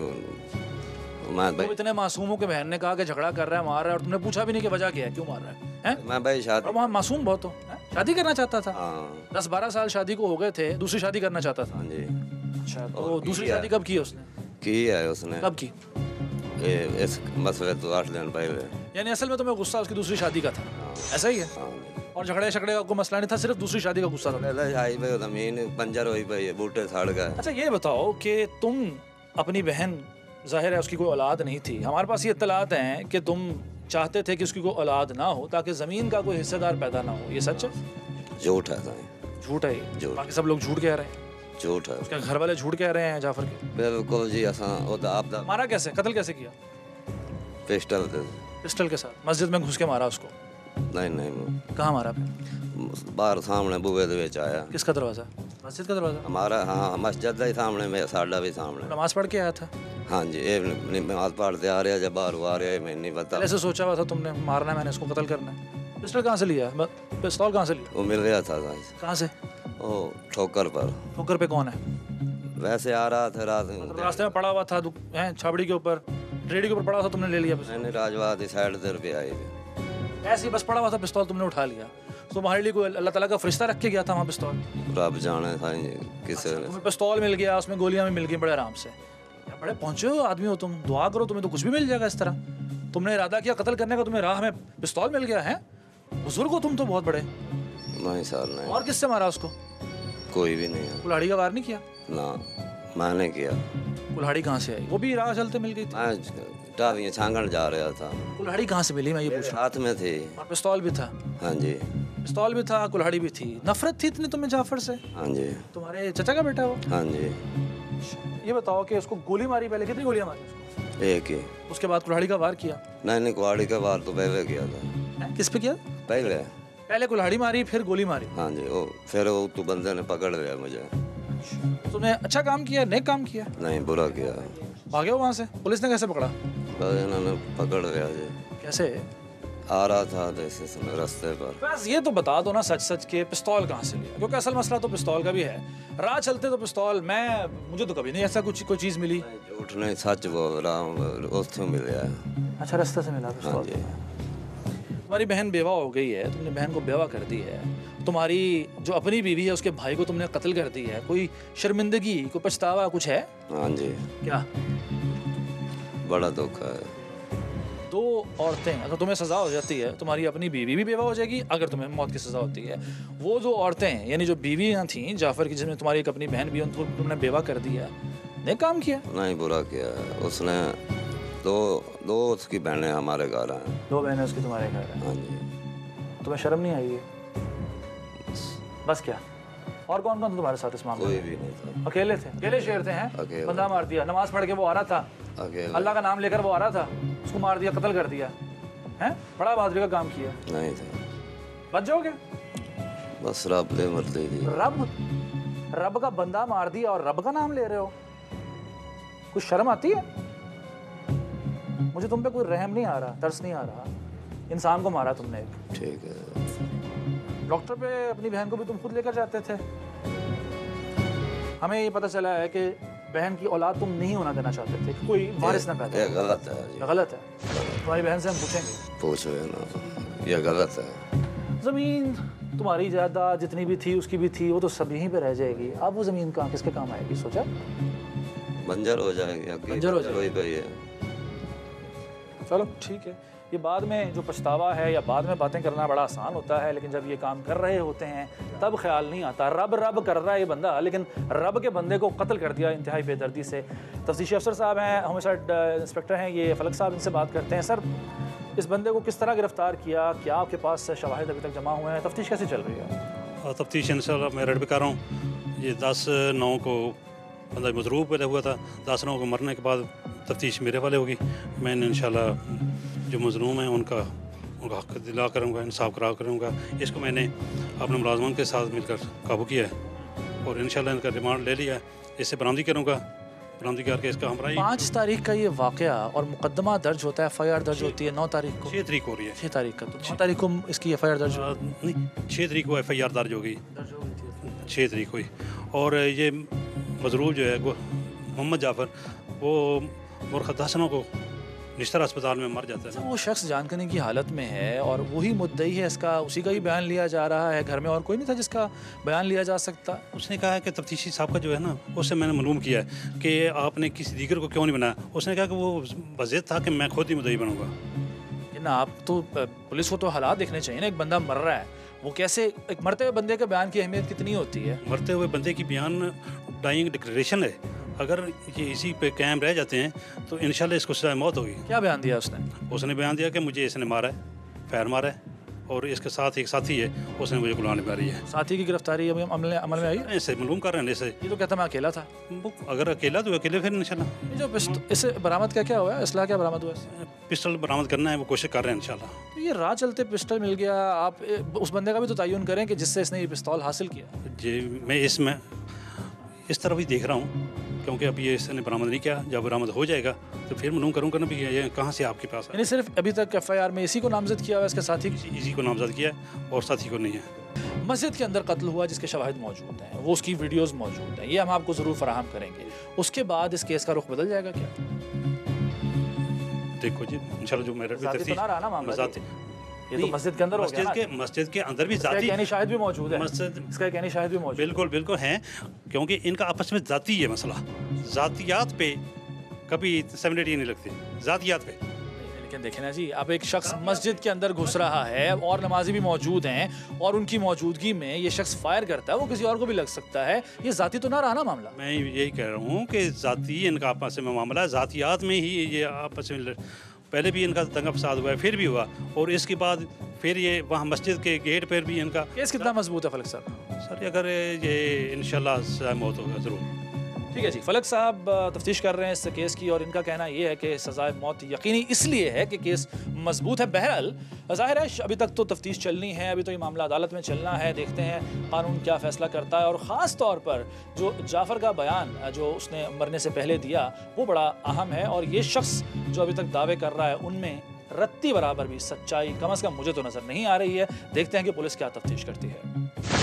B: तुम इतने मासूमों के बहन ने कहा कि झगड़ा कर रहा है, मार रहा है, और तुमने पूछा भी नहीं कि वजह क्या है, क्यों मार रहा है?
J: मैं भाई शादी,
B: वहाँ मासूम बहुत हो, शादी करना चाहता था। 10-12 साल शादी को हो गए थे, दूसरी शादी करना चाहता था।
J: हाँ जी।
B: अच्छा, तो दूसरी शादी कब की उसने?
J: की है उसने।
B: कब की?
J: इस मसले तो 8 दिन पहले।
B: यानी असल में तुम्हें गुस्सा उसकी दूसरी शादी का था, ऐसा ही है? और झगड़े का कोई मसला नहीं था, सिर्फ दूसरी शादी का गुस्सा था?
J: जमीन बंजर हुई पई, बूटे सड़ गए।
B: अच्छा, ये बताओ कि तुम अपनी बहन, जाहिर है उसकी कोई औलाद नहीं थी, हमारे पास ये इत्तलात हैं कि तुम चाहते थे कि उसकी कोई औलाद ना हो ताकि ज़मीन का कोई हिस्सेदार पैदा ना हो, ये सच है?
J: झूठ है।
B: झूठ है ये? बाकी सब लोग झूठ कह रहे हैं?
J: झूठ है।
B: उसके घर वाले झूठ कह रहे हैं जाफर के?
J: बिल्कुल जी। आप
B: मारा कैसे, कत्ल कैसे किया?
J: पिस्टल
B: के साथ मस्जिद में घुस के मारा उसको?
J: नहीं।
B: कहाँ मारा?
J: बाहर सामने बुए दे विच आया।
B: किसका दरवाजा? मस्जिद का दरवाजा?
J: हमारा। हाँ, मस्जिद का ही सामने में, साडा भी सामने।
B: नमाज पढ़ के आया था?
J: हाँ जी। ये नमाज पढ़ते आ रहा, जब बाहर आ रहा है, मैं नहीं पता।
B: ऐसे सोचा हुआ था तुमने, मारना है मैंने, इसको कत्ल करना है? पिस्टल कहाँ से लिया, पिस्तौल कहाँ से लिया?
J: वो मिल गया था।
B: कहाँ से?
J: ओ, ठोकर पर।
B: ठोकर पे कौन है?
J: वैसे आ रहा था
B: रास्ते में पड़ा हुआ था, छाबड़ी के ऊपर, रेडी के ऊपर पड़ा था, तुमने ले लिया?
J: नहीं, राजवादी साइड दर पे आई थी,
B: ऐसे ही बस पड़ा हुआ था, पिस्तौल तुमने उठा लिया। तो तुम्हारे लिए कोई अल्लाह ताला का फरिश्ता रख के गया था वहाँ पिस्तौल?
J: रब जाने था किसे।
B: तुम्हें पिस्तौल मिल गया, उसमें गोलियां भी मिल गई बड़े आराम से, बड़े पहुंचे हो आदमी हो तुम, दुआ करो तुम्हें तो कुछ भी मिल जाएगा इस तरह। तुमने इरादा किया कत्ल करने का, तुम्हें राह में पिस्तौल मिल गया है? बुजुर्ग हो तुम तो बहुत बड़े।
J: नहीं सर, नहीं।
B: और किससे मारा उसको?
J: कोई भी नहीं है।
B: कुल्हाड़ी का वार नहीं किया?
J: ना, मैंने किया।
B: कुल्हाड़ी कहाँ से आई? वो भी राह चलते मिल गई थी?
J: मैं टावियाँ छांगण जा रहा था।
B: कुल्हाड़ी कहाँ से मिली, मैं ये पूछ रहा हूँ?
J: हाथ में थी।
B: और पिस्तौल भी था?
J: हाँ जी।
B: पिस्तौल भी था, कुल्हाड़ी भी थी। नफरत थी इतनी तुम्हें जाफर से?
J: हाँ जी।
B: तुम्हारे चचा का बेटा वो?
J: हाँ जी।
B: ये बताओ कि उसको गोली मारी पहले, कितनी गोलियां मारी उसको?
J: एक ही।
B: उसके बाद कुल्हाड़ी का वार किया?
J: नहीं, कुल्हाड़ी का वार तो पहले किया था।
B: किस पे किया?
J: पहले
B: कुल्हाड़ी मारी, फिर गोली मारी?
J: हाँ जी। वो फिर वो तो बंदे ने पकड़ लिया मुझे।
B: तुमने अच्छा काम किया, नेक काम किया?
J: नहीं, बुरा किया।
B: भागे हो वहाँ से? पुलिस ने कैसे पकड़ा?
J: बस इन्होंने पकड़ लिया जी।
B: कैसे?
J: आ रहा था जैसे रास्ते पर।
B: बस ये तो बता दो ना सच सच के पिस्तौल कहाँ से लिया, क्योंकि असल मसला तो पिस्तौल का भी है। राह चलते तो पिस्तौल, मुझे तो कभी नहीं ऐसा कोई चीज़ मिली।
J: झूठ नहीं, सच बोल रहा हूँ, उससे मिल गया।
B: अच्छा, रास्ते से मिला पिस्तौल?
J: हाँ जी।
B: तुम्हारी बहन बेवा हो गई है, तुमने बहन को बेवा कर दी है, तुम्हारी जो अपनी बीवी है उसके भाई को तुमने कत्ल कर दी है, कोई शर्मिंदगी, कोई पछतावा कुछ है?
J: हाँ जी।
B: क्या?
J: बड़ा दुख है।
B: दो औरतें, अगर तुम्हें सज़ा हो जाती है, तुम्हारी अपनी बीवी भी बेवा हो जाएगी अगर तुम्हें मौत की सज़ा होती है। वो जो औरतें यानी जो बीवियाँ थीं जाफर की, जिसमें तुम्हारी एक अपनी बहन भी, उनको तुमने बेवा कर दिया, ने काम किया?
J: नहीं, बुरा किया। उसने दो उसकी बहनें हमारे घर हैं।
B: 2 बहनें उसकी तुम्हारे घर हैं?
J: हाँ जी।
B: तुम्हें शर्म नहीं आई है? बस क्या? और कौन कौन था तुम्हारे साथ इस मामले में?
J: कोई भी नहीं था।
B: अकेले थे? अकेले शेर थे हैं? बंदा मार दिया, नमाज पढ़ के वो आ रहा था, अल्लाह का नाम लेकर वो आ रहा था, उसको मार दिया, कत्ल कर दिया हैं? बड़ा बहादुरी का काम किया।
J: नहीं था।
B: बच जाओगे?
J: बस रब दे मर्जी दी।
B: रब का बंदा मार दिया और रब का नाम ले रहे हो? कुछ शर्म आती है? मुझे तुम पे कोई रहम नहीं आ रहा, तरस नहीं आ रहा। इंसान को मारा तुमने एक।
J: ठीक है।
B: डॉक्टर पे अपनी बहन को भी तुम खुद लेकर जाते थे। हमें ये पता चला है कि बहन की औलाद तुम नहीं होना देना चाहते थे, कोई वारिस ना पैदा।
J: ये गलत है।
B: गलत है? तुम्हारी बहन से हम पूछेंगे।
J: पूछो ना, ये गलत है।
B: ज़मीन तुम्हारी जायदाद जितनी भी थी, उसकी भी थी, वो तो सब यहीं पे रह जाएगी। अब वो ज़मीन कहाँ किसके काम आएगी? सोचा?
J: बंजर हो जाएगी।
B: बंजर हो जाएगी। चलो ठीक है, ये बाद में जो पछतावा है या बाद में बातें करना बड़ा आसान होता है, लेकिन जब ये काम कर रहे होते हैं तब ख्याल नहीं आता। रब कर रहा है ये बंदा, लेकिन रब के बंदे को कत्ल कर दिया इंतहाई बेदर्दी से। तफ्तीशी अफसर साहब हैं, होमिसाइड इंस्पेक्टर हैं ये फलक साहब, इनसे बात करते हैं। सर, इस बंदे को किस तरह गिरफ्तार किया? क्या आपके पास शवाहिद अभी तक जमा हुए हैं? तफ्तीश कैसे चल रही है?
K: तफ्तीश इंशाल्लाह मैं रेड पे कर रहा हूँ। ये 10/9 को बंदा मजरूब पैदा हुआ था। 10/9 को मरने के बाद तफ्तीश मेरे वाले होगी। मैंने इंशाल्लाह जो मजलूम हैं उनका हक दिला करूँगा, इंसाफ करा करूँगा। इसको मैंने अपने मुलाजमान के साथ मिलकर काबू किया है और इंशाल्लाह इनका रिमांड ले लिया है। इससे बरामदी करूँगा, बरामदी करके इसका हमरा
B: 5 तारीख का ये वाक़या और मुकदमा दर्ज होता है, FIR दर्ज होती है 9 तारीख को।
K: 6 तारीख हो रही है।
B: 6 तारीख का, तो 9 तारीख को इसकी FIR दर्ज
K: नहीं, 6 तारीख को FIR दर्ज हो गई। 6 तारीख हुई। और ये मजरूब जो है मोहम्मद जाफर, वो मुर्खदासनों को निश्तर अस्पताल में मर जाता है।
B: वो शख्स जान करने की हालत में है और वही मुद्दई है, इसका उसी का ही बयान लिया जा रहा है। घर में और कोई नहीं था जिसका बयान लिया जा सकता।
K: उसने कहा है कि तफ्तीशी साहब का जो है ना, उससे मैंने मालूम किया है कि आपने किसी दीगर को क्यों नहीं बनाया। उसने कहा कि वो वज़ीर था कि मैं खुद ही मुद्दई बनूंगा।
B: ना, आप तो पुलिस को तो हालात देखने चाहिए ना। एक बंदा मर रहा है, वो कैसे, एक मरते हुए बंदे के बयान की अहमियत कितनी होती है?
K: मरते हुए बंदे की बयान डाइंग डिक्लेरेशन है। अगर ये इसी पे कायम रह जाते हैं तो इंशाल्लाह इसको सज़ा मौत होगी।
B: क्या बयान दिया उसने?
K: उसने बयान दिया कि मुझे इसने मारा है, फायर मारा है, और इसके साथ एक साथी है, उसने मुझे गुलामी मारी है।
B: साथी की गिरफ्तारी अभी अमल में आई?
K: ऐसे मालूम कर रहे हैं। ऐसे
B: ये तो कहता मैं अकेला था।
K: अगर अकेला तो अकेले फिर इंशाल्लाह।
B: जो इससे बरामद क्या हुआ है? असला क्या बरामद हुआ है?
K: पिस्टल बरामद करना है, वो कोशिश कर रहे हैं इंशाल्लाह।
B: तो ये राह चलते पिस्टल मिल गया, आप उस बंदे का भी तो तयन करें कि जिससे इसने ये पिस्तौल हासिल किया।
K: जी, मैं इसमें इस तरह भी देख रहा हूँ, क्योंकि अभी ये इसने बरामद नहीं किया। जब बरामद हो जाएगा तो फिर मालूम करूँगा ना भी ये कहाँ से आपके पास है।
B: यानी सिर्फ अभी तक FIR में इसी को नामजद किया हुआ है, इसके साथी
K: इसी को नामजद किया है और साथी को नहीं है।
B: मस्जिद के अंदर कत्ल हुआ जिसके शवाहिद मौजूद हैं, वो उसकी वीडियोस मौजूद हैं, ये हम आपको ज़रूर फराहम करेंगे। उसके बाद इस केस का रुख बदल जाएगा क्या?
K: देखो जी, इंशाल्लाह जो मेरे
B: ये तो मस्जिद के अंदर हो गया ना।
K: मस्जिद के अंदर भी जाती
B: कहनी शायद भी मौजूद है।
K: मस्जिद
B: इसका कहनी शायद भी मौजूद।
K: बिल्कुल हैं, क्योंकि इनका आपस में जाती है मसला। जातियात पे कभी सेमिनिटी नहीं लगती, जातियात पे।
B: लेकिन देखें ना जी, अब एक शख्स मस्जिद के अंदर घुस रहा है और नमाजी भी मौजूद हैं और उनकी मौजूदगी में ये शख्स फायर करता है, वो किसी और को भी लग सकता है। ये जाती तो ना रहा ना मामला?
K: मैं यही कह रहा हूँ कि जाती इनका आपस में मामला, जातियात में ही ये आपस में पहले भी इनका दंगा फसाद हुआ है, फिर भी हुआ, और इसके बाद फिर ये वहाँ मस्जिद के गेट पर भी इनका
B: केस कितना मजबूत है फलक साहब?
K: सर अगर ये इंशाल्लाह सजा मौत होगा ज़रूर।
B: ठीक है जी, फलक साहब तफ्तीश कर रहे हैं इस केस की और इनका कहना ये है कि सजाए मौत यकीनी इसलिए है कि केस मजबूत है। बहरहाल ज़ाहिर है अभी तक तो तफ्तीश चलनी है, अभी तो ये मामला अदालत में चलना है, देखते हैं कानून क्या फ़ैसला करता है। और ख़ास तौर पर जो जाफ़र का बयान जो उसने मरने से पहले दिया वो बड़ा अहम है, और ये शख्स जो अभी तक दावे कर रहा है उनमें रत्ती बराबर भी सच्चाई कम अज़ कम मुझे तो नज़र नहीं आ रही है। देखते हैं कि पुलिस क्या तफ्तीश करती है।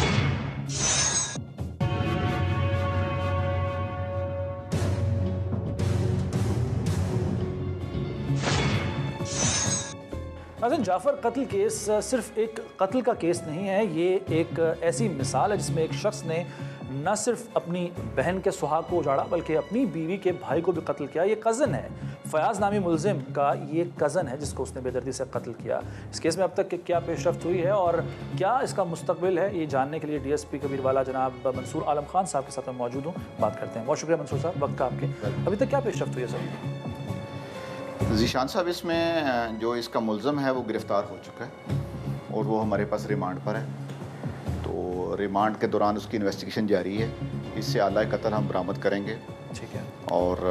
B: नाज़रीन, जाफ़र कत्ल केस सिर्फ एक कत्ल का केस नहीं है, ये एक ऐसी मिसाल है जिसमें एक शख्स ने न सिर्फ अपनी बहन के सुहाग को उजाड़ा बल्कि अपनी बीवी के भाई को भी कत्ल किया। ये कज़न है, फ़याज़ नामी मुलजिम का ये कज़न है जिसको उसने बेदर्दी से कत्ल किया। इस केस में अब तक क्या पेशरफ्त हुई है और क्या इसका मुस्तकबिल है, ये जानने के लिए DSP कबीरवाला जनाब मंसूर आलम खान साहब के साथ मैं मौजूद हूँ, बात करते हैं। बहुत शुक्रिया मंसूर साहब वक्त का आपके। अभी तक क्या पेशरफ्त हुई है सर?
L: ज़ीशान साहब, इसमें जो इसका मुल्ज़म है वो गिरफ़्तार हो चुका है और वो हमारे पास रिमांड पर है। तो रिमांड के दौरान उसकी इन्वेस्टिगेशन जारी है, इससे आला कत्ल हम बरामद करेंगे।
B: ठीक है।
L: और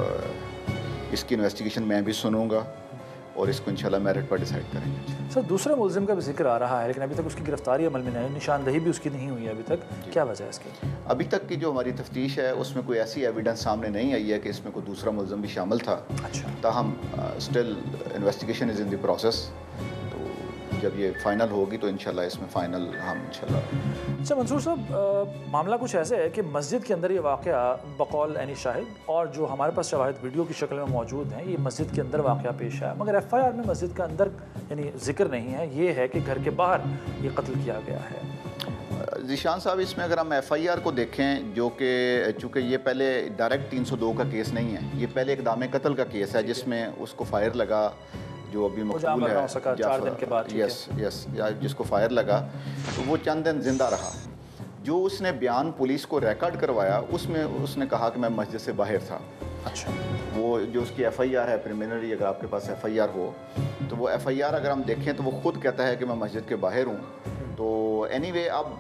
L: इसकी इन्वेस्टिगेशन मैं भी सुनूंगा और इसको इंशाल्लाह मेरिट पर डिसाइड करेंगे।
B: सर दूसरे मुल्ज़िम का भी जिक्र आ रहा है लेकिन अभी तक उसकी गिरफ्तारी अमल में नहीं है, निशानदही भी उसकी नहीं हुई है अभी तक, क्या वजह है इसकी?
L: अभी तक की जो हमारी तफ्तीश है उसमें कोई ऐसी एविडेंस सामने नहीं आई है कि इसमें कोई दूसरा मुल्ज़िम भी शामिल था।
B: अच्छा।
L: ताहम still investigation is in the process, तो जब ये फ़ाइनल होगी तो इंशाल्लाह इसमें फ़ाइनल हम इंशाल्लाह।
B: अच्छा मंसूर साहब, मामला कुछ ऐसे है कि मस्जिद के अंदर ये वाक़या बकौल ऐनी शाहिद और जो हमारे पास शवाहिद वीडियो की शक्ल में मौजूद हैं, ये मस्जिद के अंदर वाक़या पेश है, मगर FIR में मस्जिद के अंदर यानी जिक्र नहीं है, ये है कि घर के बाहर ये कत्ल किया गया है।
L: ज़ीशान साहब, इसमें अगर हम FIR को देखें, जो कि चूँकि ये पहले डायरेक्ट 302 का केस नहीं है, ये पहले इक़दाम कत्ल का केस है जिसमें उसको फायर लगा, जो अभी मकबूल है
B: 4 दिन के बाद।
L: यस, जिसको फायर लगा तो वो चंद दिन जिंदा रहा। जो उसने बयान पुलिस को रिकॉर्ड करवाया उसमें उसने कहा कि मैं मस्जिद से बाहर था।
B: अच्छा।
L: वो जो उसकी FIR है प्रिलिमिनरी, अगर आपके पास FIR हो तो वो FIR अगर हम देखें तो वो खुद कहता है कि मैं मस्जिद के बाहर हूँ। तो एनीवे अब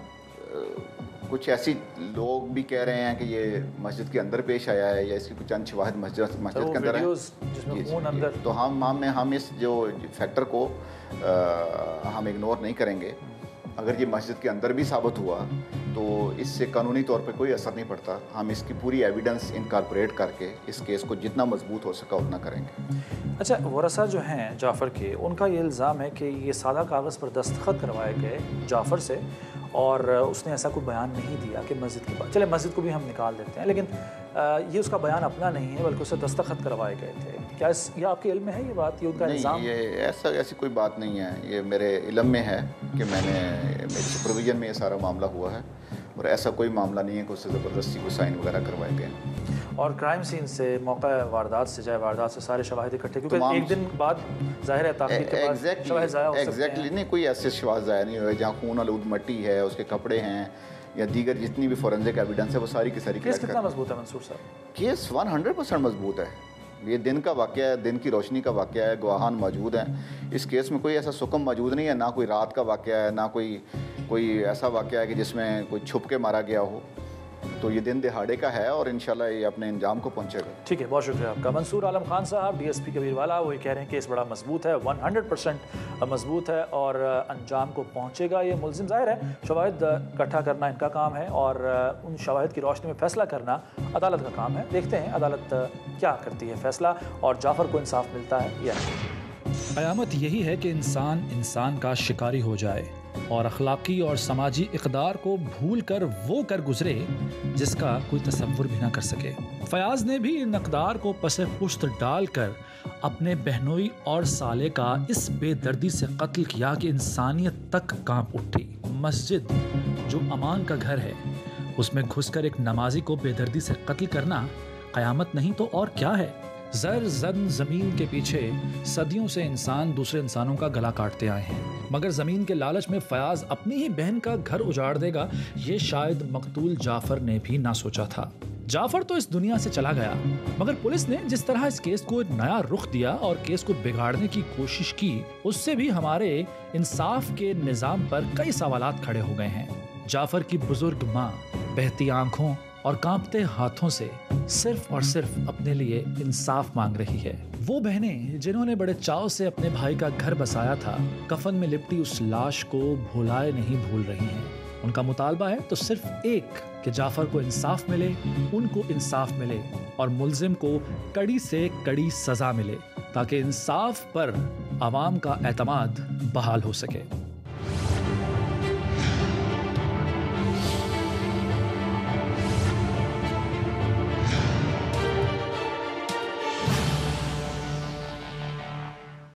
L: कुछ ऐसी लोग भी कह रहे हैं कि ये मस्जिद के अंदर पेश आया है या इसकी कुछ चंद शवाहिद मस्जिद के अंदर है। तो हम इस जो फैक्टर को हम इग्नोर नहीं करेंगे। अगर ये मस्जिद के अंदर भी साबित हुआ तो इससे कानूनी तौर पे कोई असर नहीं पड़ता। हम इसकी पूरी एविडेंस इनकॉर्पोरेट करके इस केस को जितना मजबूत हो सका उतना करेंगे।
B: अच्छा, वरसा जो हैं जाफ़र के, उनका ये इल्ज़ाम है कि ये सादा कागज़ पर दस्तखत करवाए गए जाफ़र से और उसने ऐसा कोई बयान नहीं दिया कि मस्जिद के बाद, चले मस्जिद को भी हम निकाल देते हैं, लेकिन ये उसका बयान अपना नहीं है बल्कि उससे दस्तखत करवाए गए थे। क्या ये आपके इल्म में है ये बात, ये उनका इल्ज़ाम?
L: ये ऐसी कोई बात नहीं है, ये मेरे इल्म में है कि मेरी सुपरविजन में ये सारा मामला हुआ है और ऐसा कोई मामला नहीं है कि उससे ज़बरदस्ती को साइन वगैरह करवाए गए।
B: और क्राइम सीन से, मौका वारदात से, चाहे वारदात से सारे शवाहिद इकट्ठे, क्योंकि एक दिन बाद जाहिर है ताक़ीद के बाद शवाहिद ज़ाया हो सकते हैं।
L: एग्जैक्टली नहीं, कोई ऐसे शवाहिद ज़ाया नहीं हुए जहाँ खून आलूद मट्टी है, उसके कपड़े हैं या दीगर जितनी भी फोरेंसिक एविडेंस है वो सारी की सारी।
B: केस कितना मजबूत है मंसूर साहब?
L: केस 100% मजबूत है। ये दिन का वाक़या है, दिन की रोशनी का वाक़या है, गवाहान मौजूद हैं। इस केस में कोई ऐसा सुकम मौजूद नहीं है, ना कोई रात का वाक़या है, ना कोई ऐसा वाक़या है कि जिसमें कोई छुप के मारा गया हो। तो ये दिन दिहाड़े का है और इंशाल्लाह ये अपने इंजाम को पहुंचेगा।
B: ठीक है, बहुत शुक्रिया आपका। मंसूर आलम खान साहब, DSP कबीरवाला, वो ये कह रहे हैं केस बड़ा मजबूत है, 100% मजबूत है और अंजाम को पहुंचेगा। ये मुल्ज़िम ज़ाहिर है शवाहिद इकट्ठा करना इनका काम है और उन शवाहिद की रोशनी में फ़ैसला करना अदालत का काम है। देखते हैं अदालत क्या करती है फ़ैसला और जाफ़र को इंसाफ मिलता है या नहीं।
M: क़यामत यही है कि इंसान का शिकारी हो जाए और अखलाकी और समाजी इक़दार को भूल कर वो कर गुजरे जिसका कोई तसव्वुर भी ना कर सके। फ़याज़ ने भी इन अक़दार को पसे पुश्त डालकर अपने बहनोई और साले का इस बेदर्दी से कत्ल किया कि इंसानियत तक कांप उठी। मस्जिद जो अमान का घर है उसमें घुसकर एक नमाजी को बेदर्दी से कत्ल करना क़यामत नहीं तो और क्या है। ज़मीन के पीछे सदियों से इंसान दूसरे इंसानों का गला काटते आए हैं, मगर ज़मीन के लालच में फ़याज़ अपनी ही बहन का घर उजाड़ देगा ये शायद मकतूल जाफ़र ने भी ना सोचा था। जाफर तो इस दुनिया से चला गया, मगर पुलिस ने जिस तरह इस केस को एक नया रुख दिया और केस को बिगाड़ने की कोशिश की, उससे भी हमारे इंसाफ के निजाम पर कई सवालात खड़े हो गए हैं। जाफर की बुजुर्ग माँ बहती आंखों और कांपते हाथों से सिर्फ और सिर्फ अपने लिए इंसाफ मांग रही है। वो बहनें जिन्होंने बड़े चाव से अपने भाई का घर बसाया था, कफन में लिपटी उस लाश को भुलाए नहीं भूल रही हैं। उनका मुतालबा है तो सिर्फ एक कि जाफर को इंसाफ मिले, उनको इंसाफ मिले और मुल्जिम को कड़ी से कड़ी सजा मिले, ताकि इंसाफ पर आवाम का एतमाद बहाल हो सके।